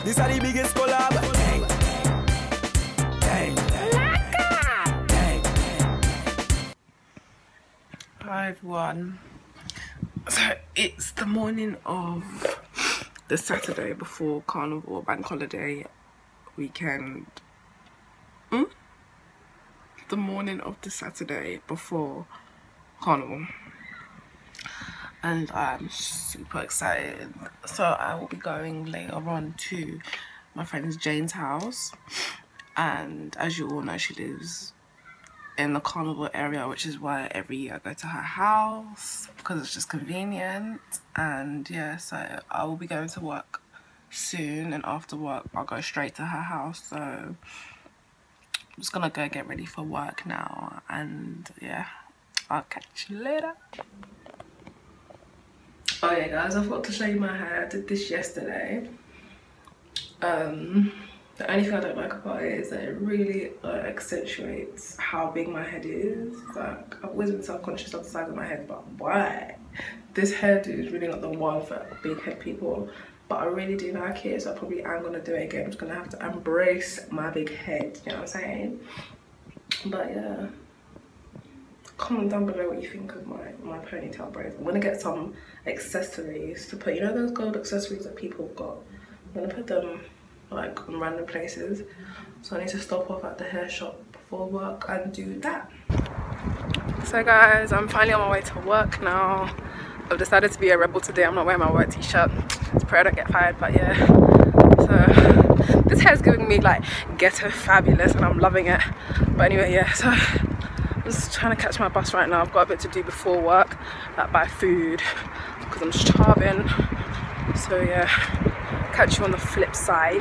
This are the biggest collab. Hi everyone. So it's the morning of the Saturday before Carnival, bank holiday weekend. The morning of the Saturday before Carnival. And I'm super excited. So I will be going later on to my friend Jane's house, and as you all know, she lives in the Carnival area, which is why every year I go to her house because it's just convenient. And yeah, so I will be going to work soon, and after work I'll go straight to her house. So I'm just gonna go get ready for work now, and yeah, I'll catch you later. Oh yeah guys, I forgot to show you my hair. I did this yesterday. The only thing I don't like about it is that it really accentuates how big my head is. Like, I've always been self-conscious of the size of my head, but why? This hairdo is really not the one for big head people, but I really do like it, so I probably am gonna do it again. I'm just gonna have to embrace my big head, you know what I'm saying? But yeah, comment down below what you think of my ponytail braids. I'm gonna get some accessories to put, you know those gold accessories that people have got? I'm gonna put them like on random places, so I need to stop off at the hair shop before work and do that. So guys, I'm finally on my way to work now. I've decided to be a rebel today. I'm not wearing my white t-shirt. It's pray I don't get fired, but yeah. So this hair is giving me like ghetto fabulous, and I'm loving it. But anyway, yeah, so I'm just trying to catch my bus right now. I've got a bit to do before work, like buy food, because I'm starving. So yeah, catch you on the flip side.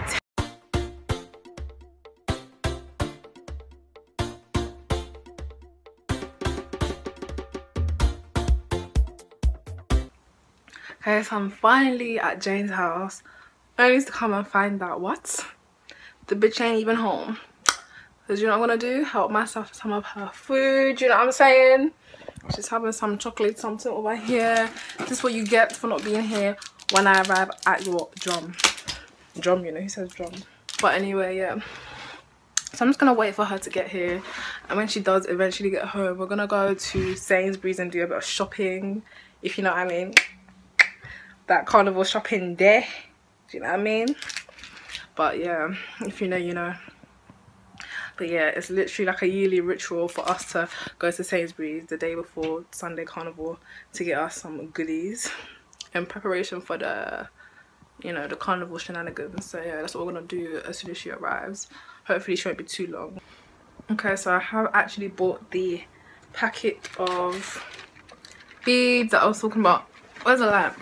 Okay, so I'm finally at Jane's house, only to come and find out what? The bitch ain't even home. Because you know what I'm gonna do? Help myself to some of her food, you know what I'm saying? She's having some chocolate something over here. This is what you get for not being here when I arrive at your drum, you know, he says drum. But anyway, yeah, so I'm just gonna wait for her to get here, and when she does eventually get home, we're gonna go to Sainsbury's and do a bit of shopping, if you know what I mean, that Carnival shopping day, do you know what I mean? But yeah, if you know, you know. But yeah, it's literally like a yearly ritual for us to go to Sainsbury's the day before Sunday Carnival to get us some goodies in preparation for the, you know, the Carnival shenanigans. So yeah, that's what we're gonna do as soon as she arrives. Hopefully she won't be too long. Okay, so I have actually bought the packet of beads that I was talking about. Where's the lamp?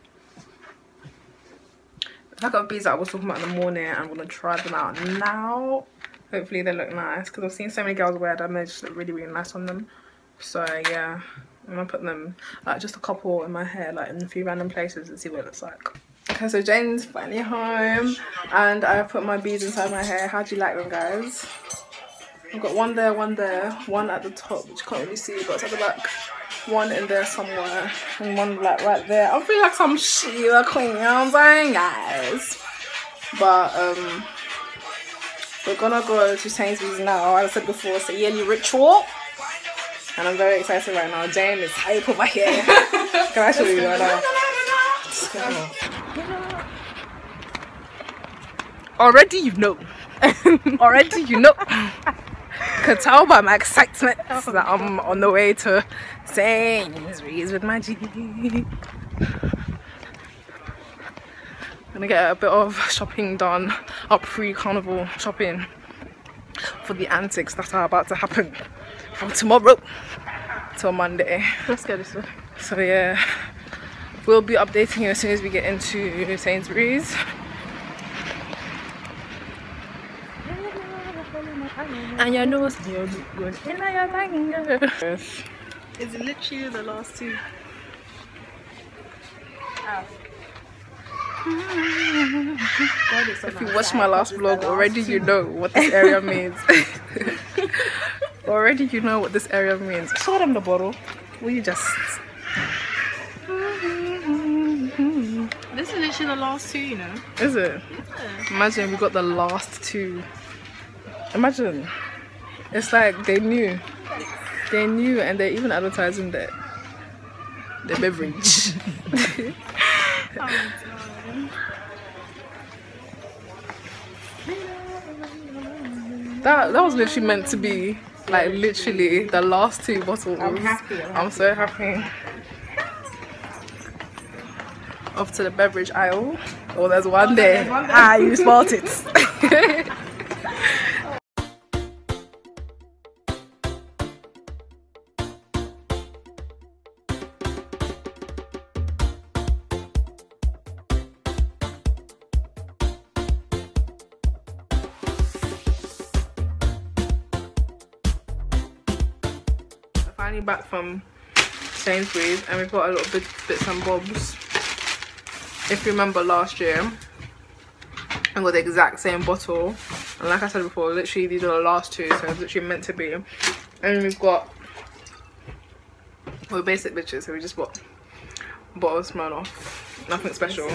The packet of beads that I was talking about in the morning. I'm gonna try them out now. Hopefully they look nice, because I've seen so many girls wear them. They just look really, really nice on them. So yeah, I'm gonna put them, like just a couple in my hair, like in a few random places, and see what it looks like. Okay, so Jane's finally home, and I put my beads inside my hair. How do you like them, guys? I've got one there, one at the top, which you can't really see, but it's at the back. One in there somewhere, and one like right there. I feel like some Sheila queen, you know what I'm saying, guys? But we're gonna go to Sainsbury's now. As I said before, it's a yearly ritual, and I'm very excited right now. Jane is hype over here. Can I show you right now? Already you know. Already you know. Can tell by my excitement that I'm on the way to Sainsbury's with my G. Gonna get a bit of shopping done, our pre-carnival shopping for the antics that are about to happen from tomorrow till Monday. Let's get this one. So yeah, we'll be updating you as soon as we get into Sainsbury's. And your nose you look good. It's literally the last two. If you watch my last vlog already, you know what this area means. Already you know what this area means. Show them the bottle. Will you just This is literally the last two, you know. Is it? Yeah. Imagine we got the last two. Imagine. It's like they knew. They knew, and they're even advertising the beverage. That was literally meant to be, like, literally the last two bottles. I'm happy. I'm so happy. Off to the beverage aisle. Oh, there's one there. Ah, you spot it. Finally back from Sainsbury's, and we've got a little bits and bobs. If you remember last year, I got the exact same bottle, and like I said before, literally these are the last two, so it's literally meant to be. And we've got, we're basic bitches, so we just bought a bottle of Smirnoff, nothing special.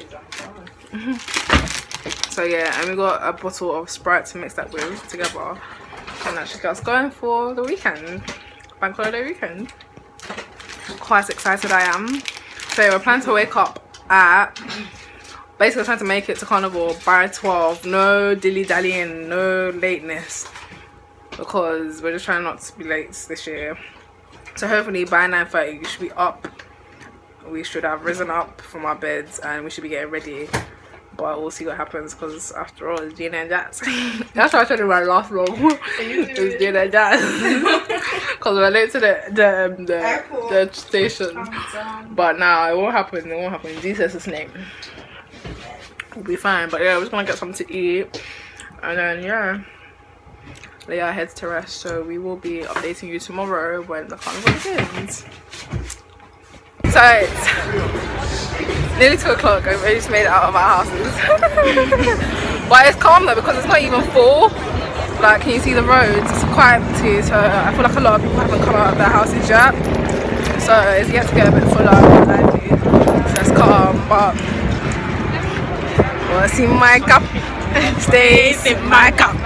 So yeah, and we got a bottle of Sprite to mix that with together, and that should get us going for the weekend. Bank holiday weekend. Quite excited I am. So we're planning to wake up at, basically trying to make it to Carnival by 12. No dilly-dallying, no lateness, because we're just trying not to be late this year. So hopefully by 9:30 we should be up. We should have risen up from our beds and we should be getting ready. But we'll see what happens, because after all, it's Gina and Jazz. That's why I tried to my last vlog. It's Gina and Jazz. Because we're late to the station. But nah, it won't happen. It won't happen. In Jesus' name. We'll be fine. But yeah, we're just gonna get something to eat. And then yeah, lay our heads to rest. So we will be updating you tomorrow when the carnival begins. So it's nearly 2 o'clock and we just made it out of our houses. But it's calm though, because it's not even full. Like, can you see the roads? It's quite empty, so I feel like a lot of people haven't come out of their houses yet. So it's yet to get a bit fuller and lively. So it's calm, but what's in my cup stays in my cup.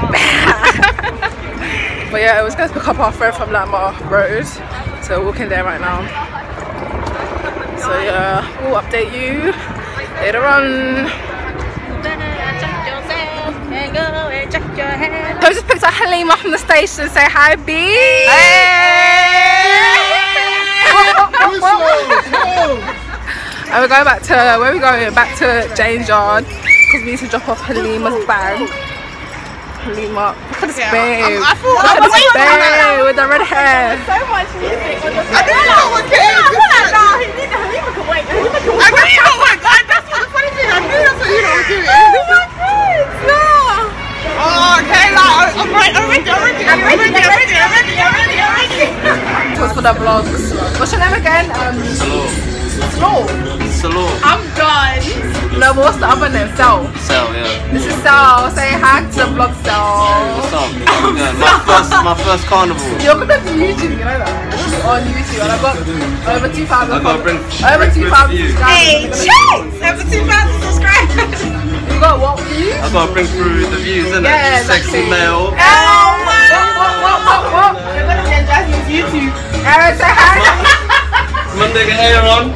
But yeah, I was going to pick up our friend from Landmark Road, so we're walking there right now. So yeah, we'll update you later on. So I just picked up Halima from the station. Say hi, B. Hey. And we're going back to, where are we going? Back to Jane's Yard, because we need to drop off Halima's bag. Halima, look at this babe. Look at this babe with the red hair. So much music. I don't know what came. Halima can wait. I knew you don't wait. That's what the funny thing. I knew that's what you don't do. Oh my god. No. Oh, okay. I'm ready. It was for the vlogs. What's your name again? Slow. I'm done. No, but what's the other name? Sel, yeah. This is Sel. Say hi to the vlog, Sel. What's up? My first carnival. You're gonna be on YouTube, you know that? On YouTube, and I've got over 2,000. I gotta bring over 2,000 subscribers. Hey, cheers! Over 2,000 subscribers. You got what views? I gotta bring through the views, innit? Yeah, sexy male. Oh wow! You're gonna be on Jasmine's YouTube. Say hi. Monday get air on.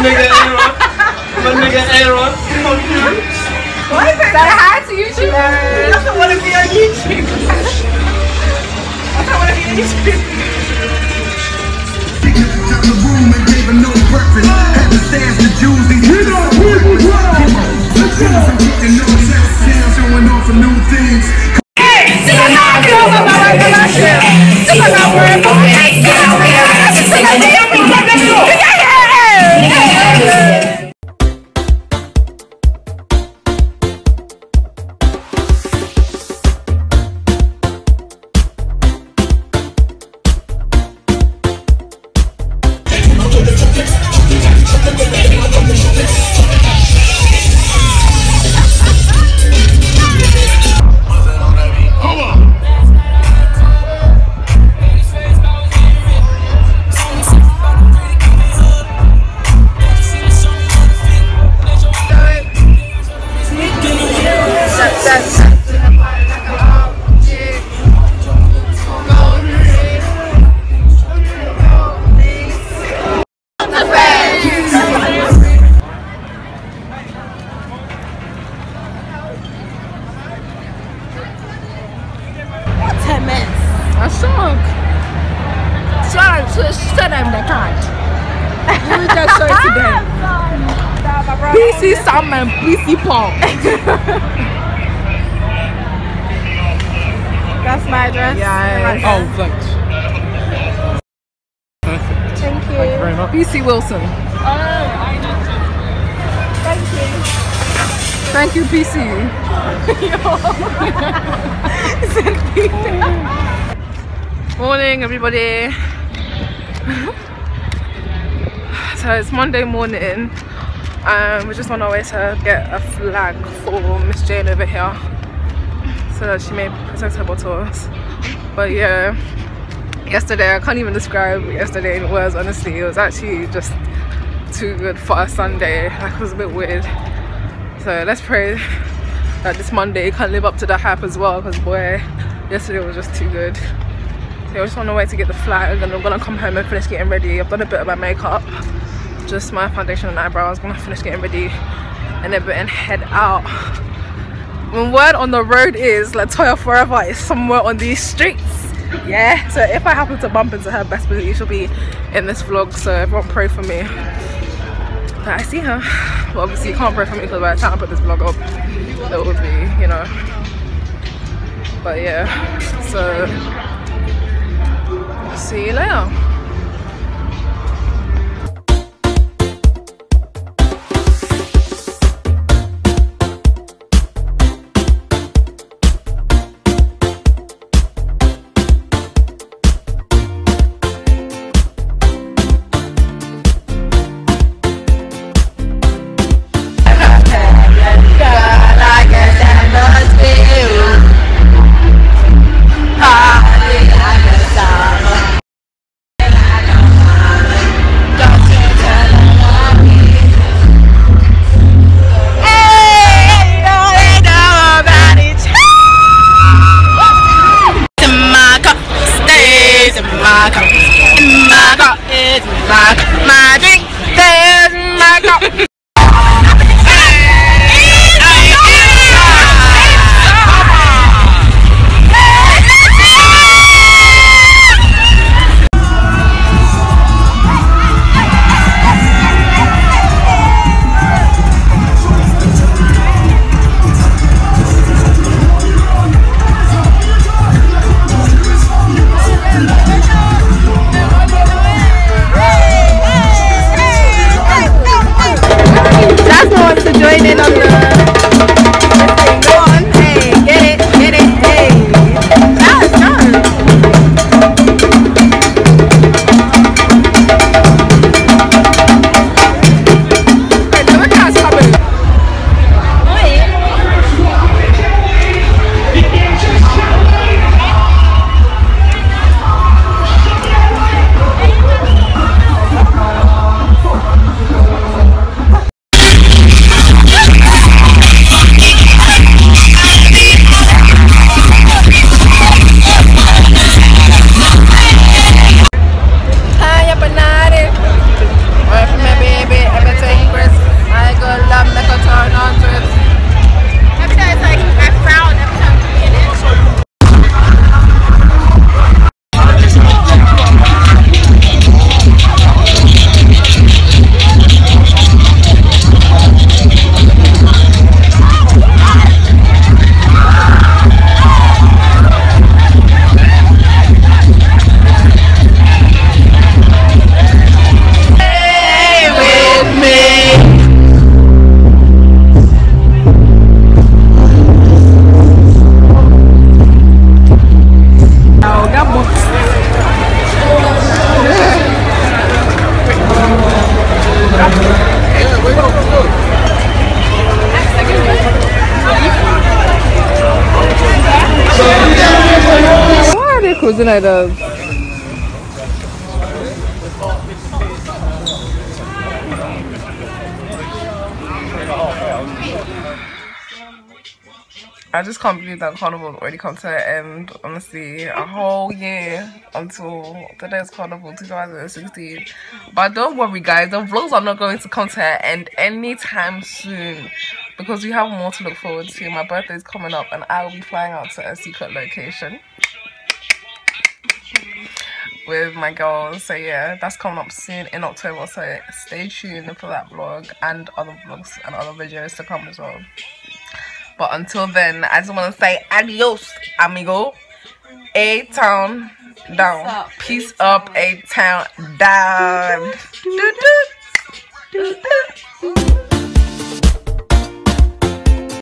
What is it? Say hi to YouTube. He doesn't want to be on YouTube. I don't want to be on YouTube. Down the room and gave her no breakfast. Had to stash the Jews. You know people well. Showing off for new things. Hey, this is how I feel about my recollection. This is how we're going. PC Sam and PC Paul. That's my address. Yeah. Oh, thanks. Perfect. Thank you. Thank you very much. PC Wilson. Thank you. Thank you, PC. Morning, everybody. So it's Monday morning. We're just on our way to get a flag for Miss Jane over here, so that she may protect her bottles. But yeah, yesterday, I can't even describe yesterday in words, honestly. It was actually just too good for a Sunday. Like, it was a bit weird. So let's pray that this Monday can live up to the hype as well, because boy, yesterday was just too good. So we're just on our way to get the flag, and I'm gonna come home and finish getting ready. I've done a bit of my makeup, just my foundation and eyebrows. I'm gonna finish getting ready and then head out. When word on the road is Latoya Forever is somewhere on these streets. Yeah, so if I happen to bump into her, best believe she'll be in this vlog, so everyone pray for me that I see her. But obviously you can't pray for me because by the time I put this vlog up, it would be, you know. But yeah, so see you later. My drink, there's my cup. Cruising like that. I just can't believe that Carnival's already come to an end. Honestly, a whole year until today's Carnival 2016. But don't worry guys, the vlogs are not going to come to an end anytime soon, because we have more to look forward to. My birthday is coming up and I will be flying out to a secret location. with my girls. So yeah, that's coming up soon in October, so stay tuned for that vlog and other vlogs and other videos to come as well. But until then, I just want to say adios, amigo. A-Town down. Peace up, A-Town down.